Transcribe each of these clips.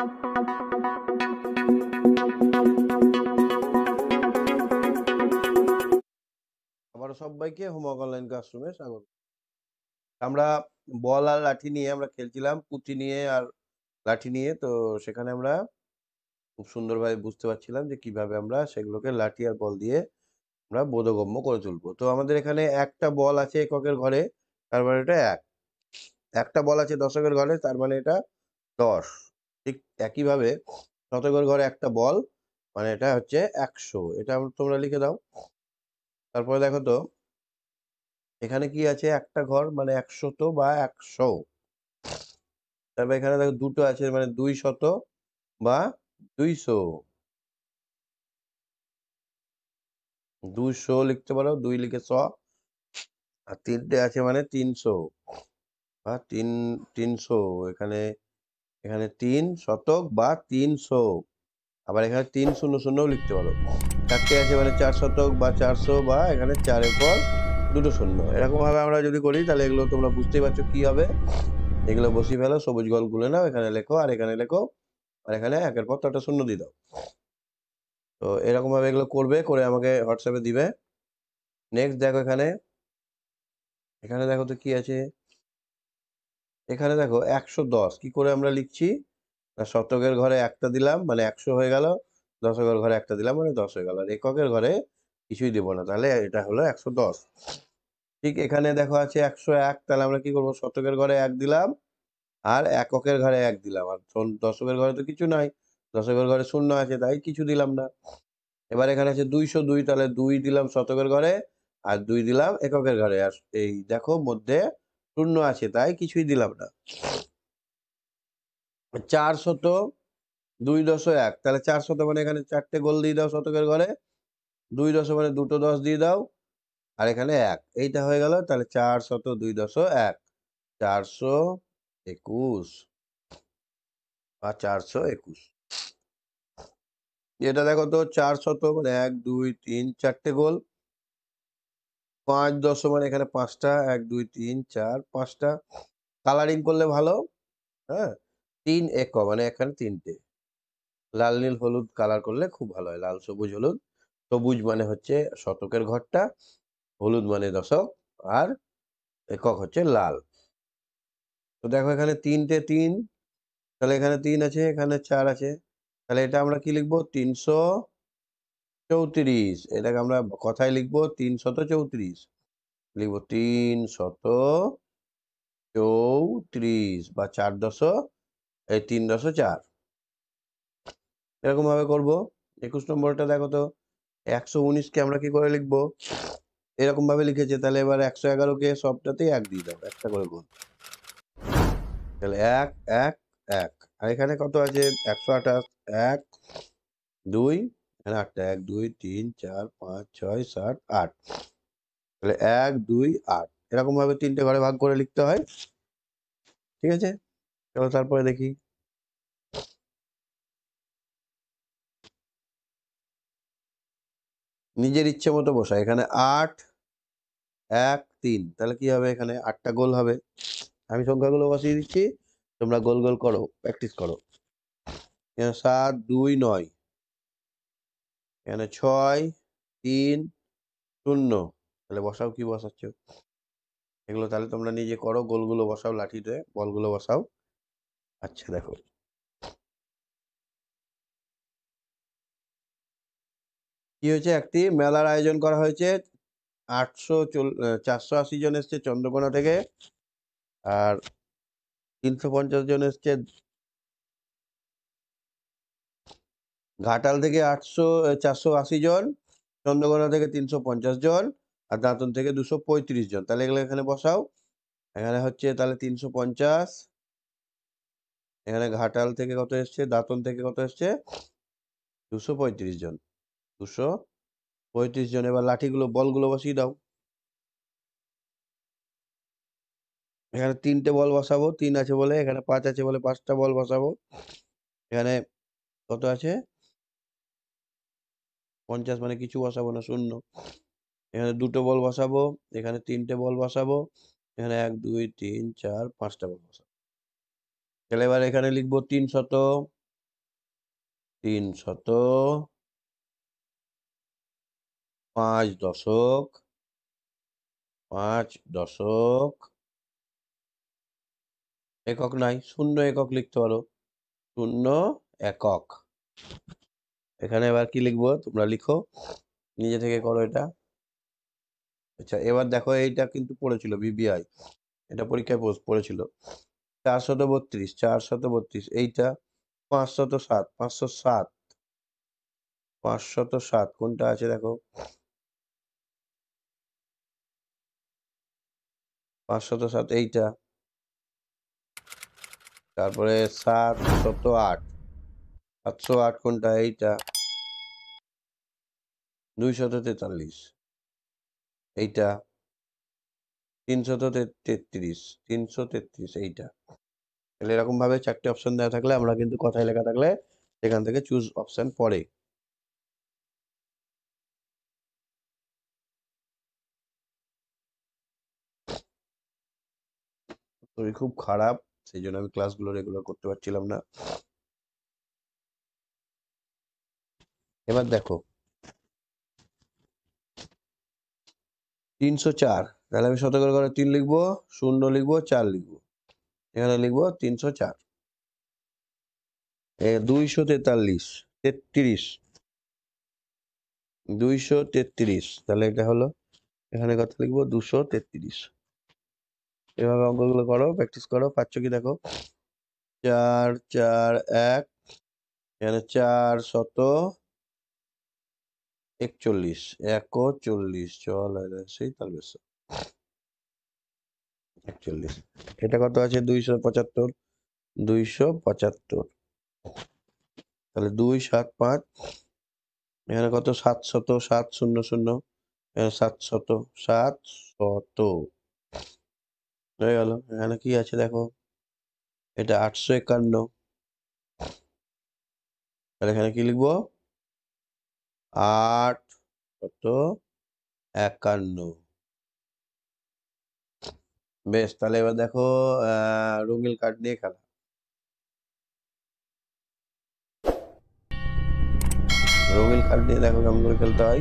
আবারও সবাইকে homework online ক্লাসরুমে স্বাগত। আমরা বল আর লাঠি নিয়ে আমরা খেলছিলাম, পুঁতি নিয়ে আর লাঠি নিয়ে। তো সেখানে আমরা খুব সুন্দরভাবে বুঝতে পারছিলাম যে কিভাবে আমরা সেগুলোকে লাঠি আর বল দিয়ে আমরা বোধগম্য করে তুলবো। তো আমাদের এখানে একটা বল আছে এককের ঘরে, তার মানে এটা ১। একটা বল আছে দশকের ঘরে, তার মানে এটা ১০। ঠিক একইভাবে শতকের ঘরে একটা বল, মানে এটা হচ্ছে ১০০। এটা তোমরা লিখে দাও। তারপরে দেখো তো এখানে কি আছে, একটা ঘর মানে ১০০ বা ১০০। তারপর এখানে দেখো দুটো আছে মানে ২০০ বা ২০০। ২০০ লিখতে পারো, ২ লিখে শ। আর তিনটে আছে মানে ৩০০ বা ৩০০। এখানে এখানে ৩ শতক বা ৩০০। আবার এখানে ৩০০ লিখতে পারো। চারটে আছে মানে ৪ শতক বা ৪০০ বা এখানে ৪ এর পর দুটো শূন্য। এরকম ভাবে আমরা যদি করি তাহলে এগুলো তোমরা বুঝতেই পারছো কি হবে। এগুলো বসিয়ে ফেলো, সবুজ গল গুলে নাও, এখানে লেখো আর এখানে লেখো, আর এখানে একের পর একটা শূন্য দিয়ে দাও। তো এরকম ভাবে এগুলো করবে, করে আমাকে হোয়াটসঅ্যাপে দিবে। নেক্সট দেখো এখানে, এখানে দেখো তো কি আছে। এখানে দেখো ১১০ কি করে আমরা লিখছি, না শতকের ঘরে একটা দিলাম মানে ১০০ হয়ে গেল, দশকের ঘরে একটা দিলাম মানে ১০ হয়ে গেল, আর এককের ঘরে কিছুই দেবো না, তাহলে এটা হলো ১১০। ঠিক এখানে দেখো আছে ১০১, তাহলে আমরা কি করবো, শতকের ঘরে ১ দিলাম আর এককের ঘরে ১ দিলাম, আর দশকের ঘরে তো কিছু নাই, দশকের ঘরে শূন্য আছে তাই কিছু দিলাম না। এবার এখানে আছে ২০২, তাহলে ২ দিলাম শতকের ঘরে আর ২ দিলাম এককের ঘরে, আর এই দেখো মধ্যে শূন্য আছে তাই কিছুই দিলাম না। ৪০০ ২.১, তাহলে ৪০০ মানে এখানে ৪টে গোল দিয়ে দাও শতকের ঘরে, ২ মানে দুটো ১০ দিয়ে দাও, আর এখানে ১, এইটা হয়ে গেল। তাহলে ৪০০ ২.১ ৪২১ বা ৪২১। এটা দেখো তো ৪০০ মানে ১ ২ ৩ ৪টে গোল, ৫ মানে এখানে ৫টা ১ ২ ৩ ৪ ৫টা। কালারিং করলে ভালো, হ্যাঁ। ৩ এক মানে এখানে ৩টে লাল নীল হলুদ কালার করলে খুব ভালো হয়, লাল সবুজ হলুদ। সবুজ মানে হচ্ছে শতকের ঘরটা, হলুদ মানে দশক, আর একক হচ্ছে লাল। তো দেখো এখানে ৩টে ৩, তাহলে এখানে ৩ আছে এখানে ৪ আছে, তাহলে এটা আমরা কি লিখবো ৩৩৪। এটাকে আমরা কথায় লিখবো ৩৩৪, লিখবো ৩৩৪ বা ৩.৪। এরকম ভাবে করবো। ২১ নম্বরটা দেখো তো ১১৯ কে আমরা কি করে লিখবো, এরকম ভাবে লিখেছে, তাহলে এবার ১১১ কে সবটাতেই ১ দিয়ে দাও, একটা করে গোল, তাহলে ১ ১ ১। আর এখানে কত আছে ১২৮, ১ ২, এখানে ৮টা ১ ২ ৩ ৪ ৫ ৬ ৭ ৮, তাহলে ১ ২ ৮। এরকম ভাবে ৩টে ঘরে ভাগ করে লিখতে হয়। ঠিক আছে, চলো তারপরে দেখি। নিজের ইচ্ছে মতো বসা, এখানে ৮ ১ ৩, তাহলে কি হবে, এখানে ৮টা গোল হবে। আমি সংখ্যাগুলো বসিয়ে দিচ্ছি, তোমরা গোল গোল করো, প্র্যাকটিস করো। এখানে ৭ ২ ৯, এখানে ৬ ৩ ০, তাহলে বসাও, কি বসাচ্ছ এগুলো, তাহলে তোমরা নিজে করো, গোলগুলো বসাও, লাঠিতে বলগুলো বসাও। আচ্ছা দেখো কি হয়েছে, একটি মেলার আয়োজন করা হয়েছে। ৪৮০ জন এসছে চন্দ্রকোনা থেকে, আর ৩৫০ জন এসছে ঘাটাল থেকে, ৪৮০ জন, চন্দ্রকোনা থেকে ৩৫০ জন, আর দাঁতন থেকে ২৩৫ জন। তাহলে এগুলো এখানে বসাও। এখানে হচ্ছে তাহলে ৩৫০, এখানে ঘাটাল থেকে কত এসছে, দাঁতন থেকে কত এসছে, ২৩৫ জন, ২৩৫ জন। এবার লাঠিগুলো বলগুলো বসিয়ে দাও। এখানে ৩টে বল বসাবো, ৩ আছে বলে, এখানে ৫ আছে বলে ৫টা বল বসাবো। এখানে কত আছে ৫০ মানে কিছু বসাবো না, শূন্য। এখানে দুটো বল বসাবো, এখানে ৩টে বল বসাবো, এখানে ১ ২ ৩ ৪ ৫টা বল বসাবো। তাহলে এবার এখানে লিখবো ৩০০ 305 দশক 5 দশক একক নাই, 0 একক লিখতে পারো, 0 একক। এখানে এবার কি লিখবো তোমরা লিখো, নিজে থেকে করো এটা। আচ্ছা এবার দেখো এইটা কিন্তু পড়েছিল বিবিআই, এটা পরীক্ষায় পড়েছিল 432, 432 এইটা 507, 507, 507 কোনটা আছে দেখো, 507 এইটা। তারপরে 708, 708 কোনটা, এইটা। 243 এইটা। 333, 333 এইটা। তাহলে এরকম ভাবে 4টে অপশন দেওয়া থাকলে আমরা কিন্তু কথায় লেখা থাকলে সেখান থেকে চুজ অপশন পড়ে। শরীর খুব খারাপ, সেই জন্য আমি ক্লাসগুলো রেগুলার করতে পারছিলাম না। এবার দেখো 304, তাহলে আমি শতকরা করে 3 লিখবো, 0 লিখবো, 4 লিখবো। এখানে লিখবো 304। 243, 33, 233, তাহলে এটা হলো, এখানে কত লিখবো, 233। এভাবে অঙ্কগুলো করো, প্র্যাকটিস করো, পাচ্ছ কি দেখো। 4 4 1, এখানে 441, 41, চল সেই তাহলে 41। এটা কত আছে, 275, 275, তাহলে 275, এখানে কত 700, 700, এখানে 700, 700 হয়ে গেল। এখানে কি আছে দেখো, এটা 851, তাহলে এখানে কি লিখবো, 851। বেশ, তাহলে এবার দেখো রঙিন কার্ড নিয়ে খেলা। রঙিন কার্ড নিয়ে দেখো কেমন করে খেলতে হয়।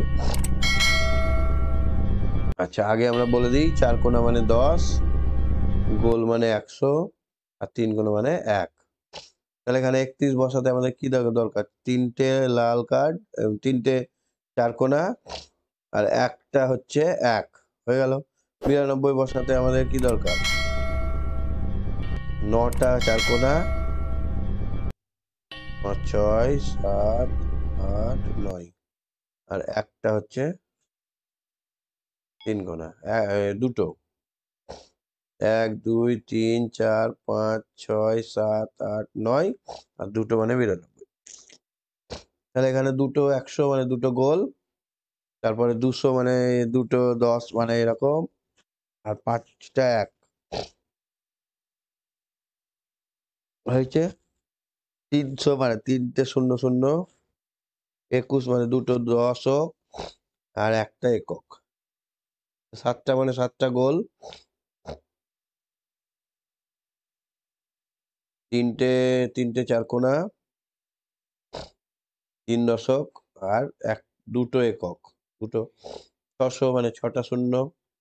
আচ্ছা আগে আমরা বলে দিই, 4 কোণা মানে 10, গোল মানে 100, আর 3 কোণা মানে 1। তাহলে এখানে 31 বসাতে আমাদের কি দরকার, 3টে লাল কার্ড, 3টে 4 কোণা, আর একটা হচ্ছে 1 হয়ে গেল। 92 বসাতে আমাদের কি দরকার, 9টা 4 কোণা, 5 6 7 8 9, আর একটা হচ্ছে 3 কোণা, দুটো, 1 2 3 4 5 6 7 8 9, আর দুটো মানে 92। তাহলে এখানে দুটো 100 মানে দুটো গোল, তারপরে 200 মানে দুটো 10 মানে এরকম, আর 5টা 1 হয়েছে। 300 মানে 3টে 0 0, 21 মানে দুটো দশক, আর একটা একক। 7টা মানে 7টা গোল, 3টে 4 কোণা, 3 দশক, আর দুটো একক, দুটো 600 মানে 6টা 0,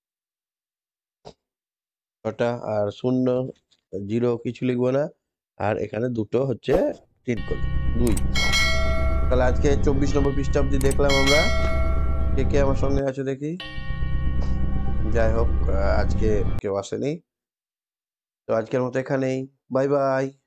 6টা, আর 0 0 কিছু লিখবো না, আর এখানে দুটো হচ্ছে 3 গোল 2। তাহলে আজকে 24 নম্বর পৃষ্ঠা অব্দি দেখলাম আমরা। কে কে আমার সঙ্গে আছে দেখি। যাই হোক আজকে কেউ আসেনি, তো আজকের মতো এখানেই, বাই বাই।